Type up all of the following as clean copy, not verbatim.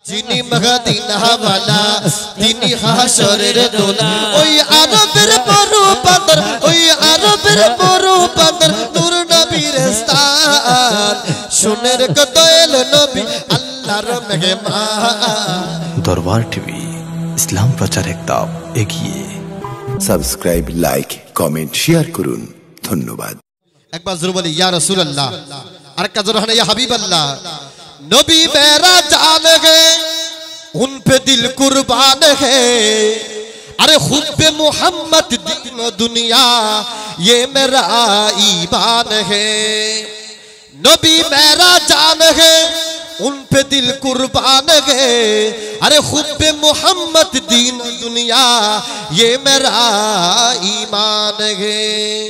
যিনি মদিনা ওয়ালা তিনি হাসরের দোলা ওই আরবের বড় বান্দর ওই আরবের বড় বান্দর নূর নবীর স্থান সোনের কদয়েল নবী আল্লাহর মেহমান দরবার টিভি ইসলাম প্রচারের দাব এগিয়ে সাবস্ক্রাইব লাইক কমেন্ট শেয়ার করুন ধন্যবাদ একবার জোরে বলি ইয়া রাসূলুল্লাহ আরেকটা জোরে হয় ইয়া হাবিবাল্লাহ नबी मेरा जान है उन पे दिल कुर्बान है अरे हुब्बे मोहम्मद दीन दुनिया ये मेरा ईमान है नबी मेरा जान है उन पे दिल कुर्बान है अरे हुब्बे मोहम्मद दीन दुनिया ये मेरा ईमान है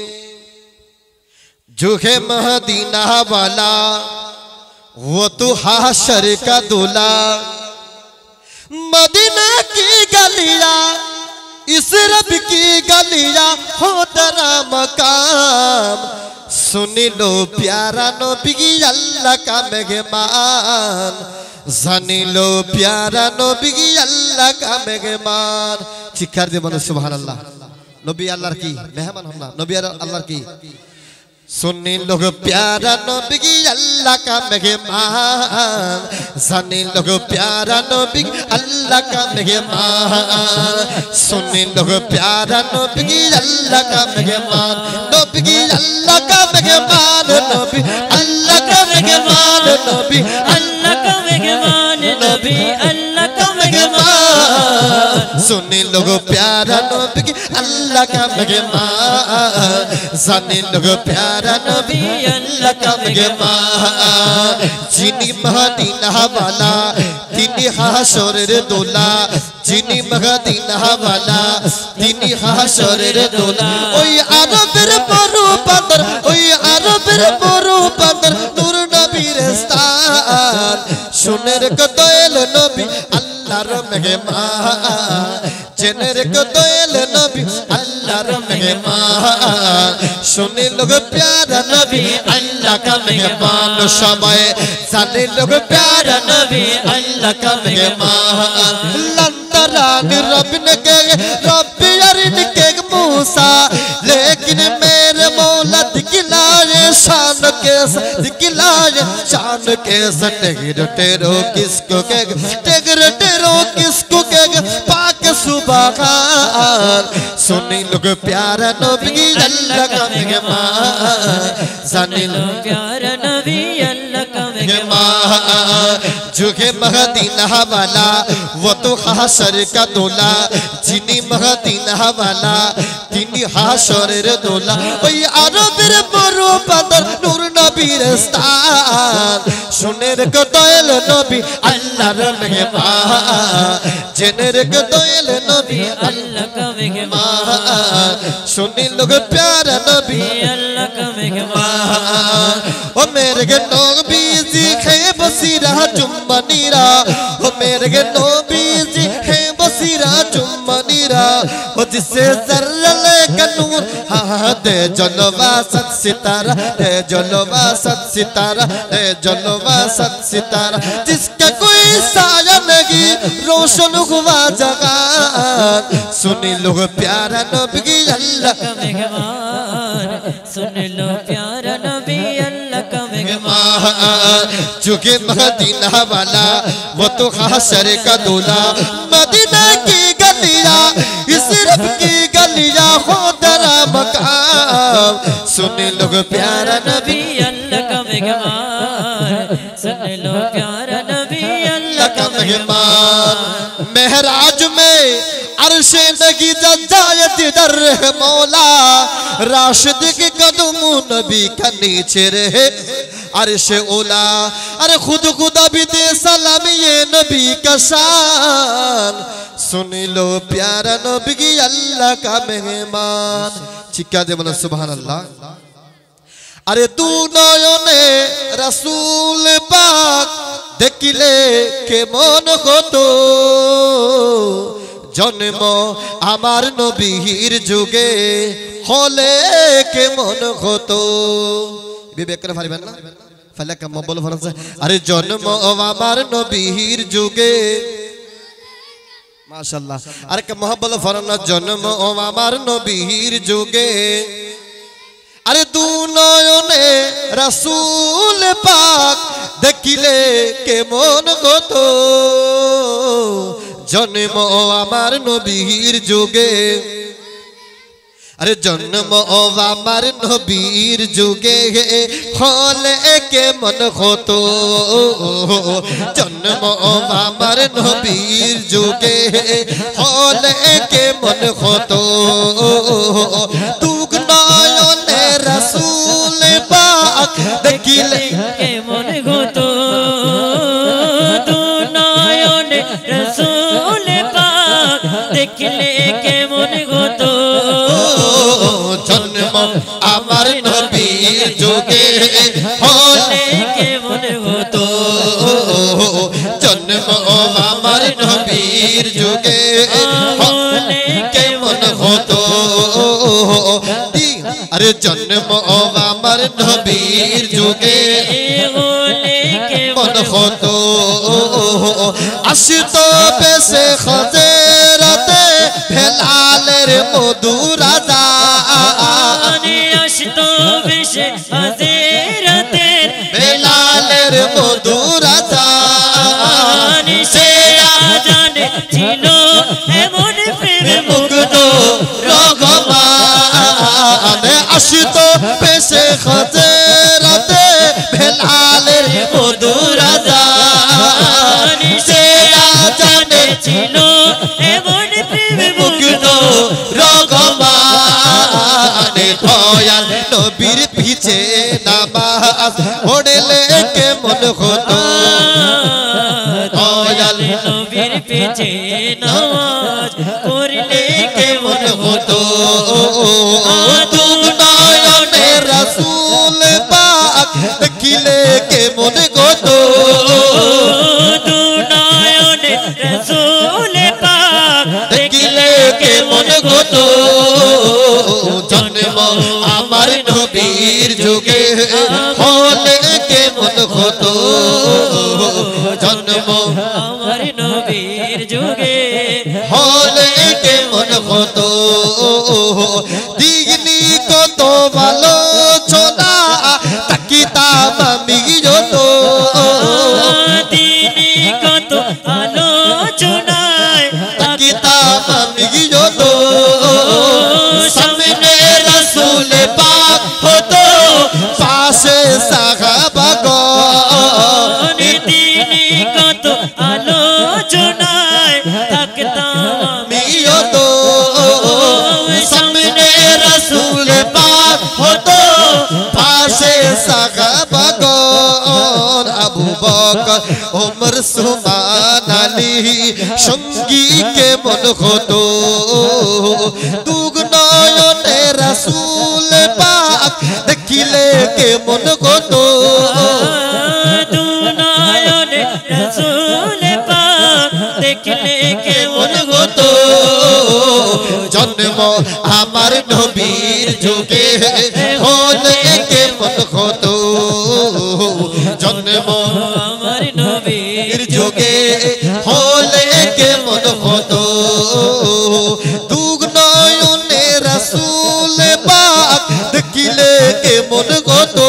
जो है मदीना वाला वो तो हाशर का दूल्हा मदीना की गलियां इस रब की गलियां हो तेरा मकाम सुन लो प्यारा नबी अल्लाह का मेहमान जान लो प्यारा नबी अल्लाह का मेहमान चिक्कार दे बोलो सुभान अल्लाह नबी अल्लाह की मेहमान होना नबी अल्लाह की सुनी लोग प्यारा नबी अल्लाह का मेहमान जाने लोग प्यारा नबी अल्लाह का मेहमान सुनी लोग प्यारा नबी अल्लाह का मेहमान नबी अल्लाह का मेहमान नबी अल्लाह का मेहमान नबी अल्लाह का मेहमान नबी अल्लाह का मेहमान सुनी लोग प्यारा नबी अल्लाह का मेहमान जाने लोग प्यारा नबी अल्लाह का मेहमान जिनी मदीना वाला तिनी हाशरेर दोला जिनी मदीना वाला तिनी हाशरेर दोला ओई आरबेर बড় बांदर ओई आरबेर बড় बांदर नूर नबीर स्থান সোনের কদয়েল নবী আল্লাহর মেহমান জেনের কদয়েল নবী আল্লাহর মেহমান শুনে লোগ প্যারা নবী আল্লাহ কা মেহমান সবাই জানে লোগ প্যারা নবী আল্লাহ কা মেহমান लंतरान रब ने के रब यारिन के मूसा लेकिन मेरे मौला दिखलाए शान के टेगर टेरो किसको के टेगर टेरो किसको के पाक सुबहान सुनी लोग प्यारा नबी अल्लाह का मेहमान जाने लोग प्यारा नबी अल्लाह का मेहमान जो के मदीना वाला वो तो हाशर का दूल्हा जिनी मदीना वाला तिनी हाशरेर दूल्हा ओई आरबेर बড় बांदर नूर नबीर स्থান সোনের কদয়েল নবী আল্লাহর মেহমান জেনের কদয়েল নবী আল্লাহ का मेहमान सुनी लोग प्यारा नबी अल्लाह का मेहमान ओ मेरे नबी जी है बसीरा चुम्बनीरा ओ मेरे नबी जी है बसीरा चुम्बनीरा ओ जिससे जर्रा लेकर नूर हाँ दे जलवा सत सितारा दे जलवा सत सितारा दे जलवा सत सितारा जिसका कोई साया नहीं रोशन हुआ जगान सुनी लोग प्यारा नबी अल्लाह का मेहमान सुन लो प्यारा नबी अल्लाह का मेहमान जो के मदीना वाला वो तो हाशर का दूल्हा मदीना की गलियां इस रब की गलियां हो तेरा मकाम सुन लोग प्यारा नबी अल्लाह का मेहमान सुन लो प्यारा नबी अल्लाह का मेहमान महराज में अर्शे नगी जायत दर मौला राशिद के कदम नबी का नीचे रहे अर्शे ओला अरे खुद खुदा भी दे सलाम ये नबी का शान सुन लो प्यारा नबी अल्लाह का मेहमान चिक्का दे बोलो सुभान अल्लाह अरे तू नयने रसूल पाक देखिले के मन कतो जन्म आमार नबीर जुगे होले के मन कतो विवेक करे पारिबेन ना ফলে কে মহব্বত ফরনা আরে জন্ম আমার নবীর যুগে মাশাআল্লাহ আরে কে মহব্বত ফরনা জন্ম আমার নবীর যুগে আরে দু নয়নে রাসূল পাক দেখিলে কেমন হতো জন্ম আমার নবীর যুগে আরে জন্ম আমার নবীর যুগে হলে কেমন হতো জন্ম আমার নবীর যুগে হলে কেমন হতো তুগ নয়নে রাসূল পাক দেখিলে কেমন হতো দু নয়নে রাসূল পাক দেখলে কেমন হতো জন্ম আমার নবীর যুগে হলে কেমন হতো জন্ম আমার নবীর যুগে হলে কেমন হতো আরে জন্ম আমার নবীর যুগে হলে কেমন হতো আসতো বেশে খজরাতে হেলালের মধুর আজান আসতো বেশে হাজিরাতের হেলালের মধুর আজান সে আজানে ছিল এমন প্রেম মুগ্ধ রগমান আসতো বেশে খজরাতে হেলালের মধুর আজান সে আজানে ছিল এমন প্রেম মুগ্ধ রগমান দয়াল নবীর পিছে নামাজ পড়লে কেমন হতো দয়াল নবীর পিছে নামাজ পড়লে কেমন হতো তুম নয়নে রাসূল পাক দেখিলে কেমন হতো দু নয়নে রাসূল পাক দেখিলে কেমন হতো জন্ম আমার নবীর যুগে হলে কেমন হতো জন্ম আমার নবীর যুগে হলে কেমন হতো দিগনি কত ভালো ছোনা তাকিতাম আমি যত দিনে কত আলোচনায় তাকিতাম আমি যত সামনে রাসূল পাক হতো পাশে সাহাবাগণ দিনে কত আলোচনায় থাকতাম আমি যত সামনে রাসূল পাক হতো পাশে সাহাবাগণ আবু বকর ওমর উসমান আলী সঙ্গী কেমন হতো দুগ নয়নে রাসূল পাক দেখিলে কেমন হতো দু নয়নে রাসূল পাক দেখলে কেমন হতো জন্ম আমার নবীর যুগে হলে কেমন হতো জন্ম আমার নবীর যুগে হলে কেমন হতো দুগ নয়নে রাসূল পাক দেখিলে কেমন হতো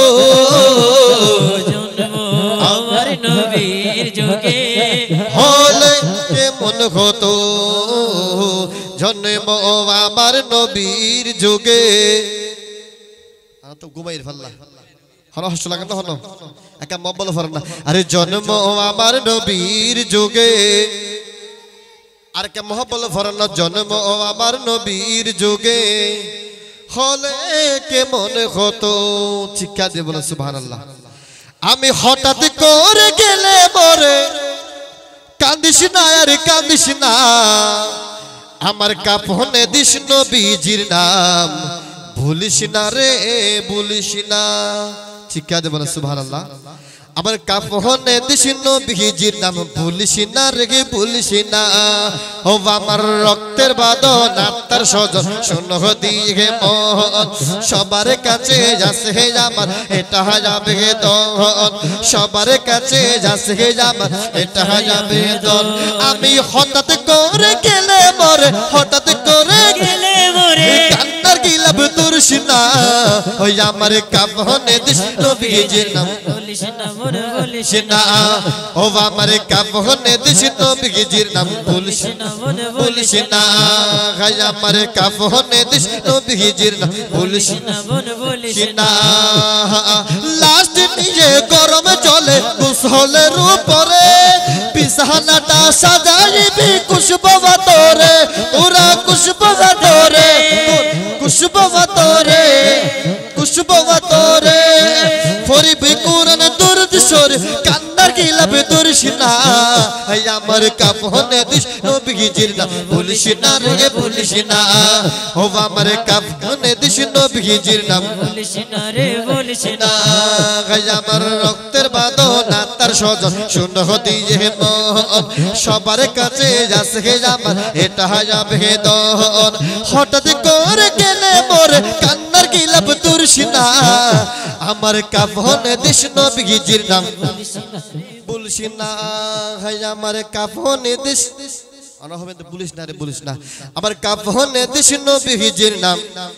জন্ম আমার নবীর যুগে হলে কেমন হতো জন্ম আমার নবীর যুগে তো ঘুমাইর ফাল্লা হন হস লাগে না হন একা মব্বল ফরনা আরে জন্ম আমার নবীর যুগে আর কে মহব্বল ফরনা জন্ম আমার নবীর যুগে হলে কেমন হতো চিৎকার দিয়ে বলে সুবহানাল্লাহ আমি হঠাৎ করে গেলে মরে কান্দিস না আর কান্দিস না আমার কাফনে দিস নবীজির নাম ভুলিস না রে ভুলিস না চিৎকার দিয়ে বলে সুবহানাল্লাহ আমার কাফনে দিস নবীজির নাম ভুলিস না রে ভুলিস না ও আমার রক্তের বাঁধন আত্মার স্বজন শোনো দিয়ে মন সবার কাছে যাচ্ছে আমার এটা যাবে দন সবার কাছে যাচ্ছে আমার এটা যাবে দন আমি হঠাৎ করে গেলে মরে হঠাৎ করে গেলে মরে কান্নার গিলাব তুরসিনা ওই আমার কাফনে দিস নবীজির নাম বলিস না মোরে বলিস না ও আমার কাফনে দিস নবীজির নাম বলিস না মোরে বলিস না গায় আমার কাফনে দিস নবীজির নাম বলিস না মোরে বলিস না লাস্ট নিজে গরম চলে কুশলের উপরে বিছানাটা সাজাইবি কুশববা তোরে পুরা কুশববা তোরে কুশববা তোরে কুশববা তোরে ফরিবি কুরআন দরুদ শরীফ কান্নার গিলাবে দর্শনা এই আমার কাফনে দিস নবীজির নাম বলিস না রে বলিস না ও আমার কাফনে দিস নবীজির নাম বলিস না রে বলিস না গায় আমার রক্তের বাঁধন আত্মার স্বজন শোনো দিয়ে মন সবার কাছে যাচ্ছে আমার এটা যাবে দন হঠাৎ করে গেলে মোরে কান্নার গিলাব তুরসিনা আমার কাফনে দিস নবীজির নাম বলিস না গায় আমার কাফনে দিস অনহবে বলিস না রে বলিস না আমার কাফনে দিস নবীজির নাম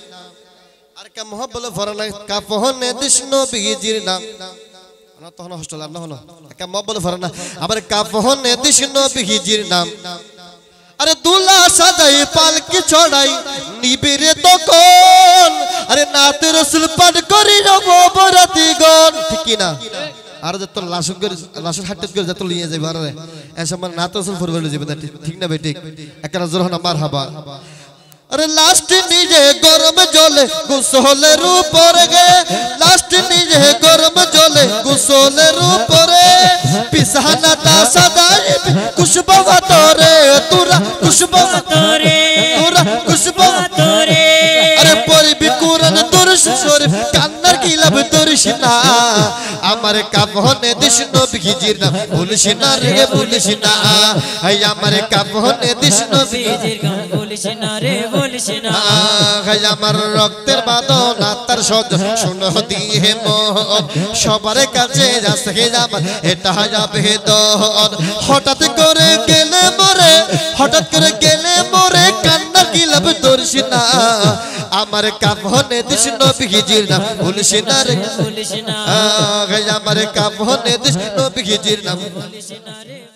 আর কা মোহাব্বত ফরনা কাফনে দিস নবীজির নাম না তখন হোস্টেল আর না হলো কা মোহাব্বত ফরনা আবার কাফনে দিস নবীজির নাম আরে দুলা সাজাই পালকি ছড়াই নিবিরে তখন আরে নাত রাসূল পাঠ করি যাব বরাতি গন ঠিক না আর যত লাশের হাটতে করে যত লিয়ে যাবে আরে এসব নাত রাসূল ফরবেল যাবে ঠিক না ভাই ঠিক একরা জোর না মারহাবা अरे लास्ट निजे गरम जले गुसलेर ऊपरे गे लास्ट निजे गरम जले गुसलेर ऊपरे बिछानाटा साजाइबि खुशबवा तोरे तुरा खुशबवा তোরে तुरा खुशबवा তোরে अरे पढ़बि कुरान दरुद शरीफ कान्नार गिलाब दर्शना আমার কাফনে দিস নবীজির নাম বলিস না রে বলিস না এই আমার কাফনে দিস নবীজির গান বলিস না রে বলিস না গায় আমার রক্তের বাঁধন আত্মার স্বজন শোনো দিয়ে মন সবার কাছে যাচ্ছে আমার এটা যাবে দন হঠাৎ করে গেলে মোরে হঠাৎ করে গেলে মোরে কান্নার গিলাব দর্শনা আমার কাফনে দিস নবীজির নাম বলিস না রে বলিস না গায় আমার কাফনে দিস নবীজির নাম বলিস না রে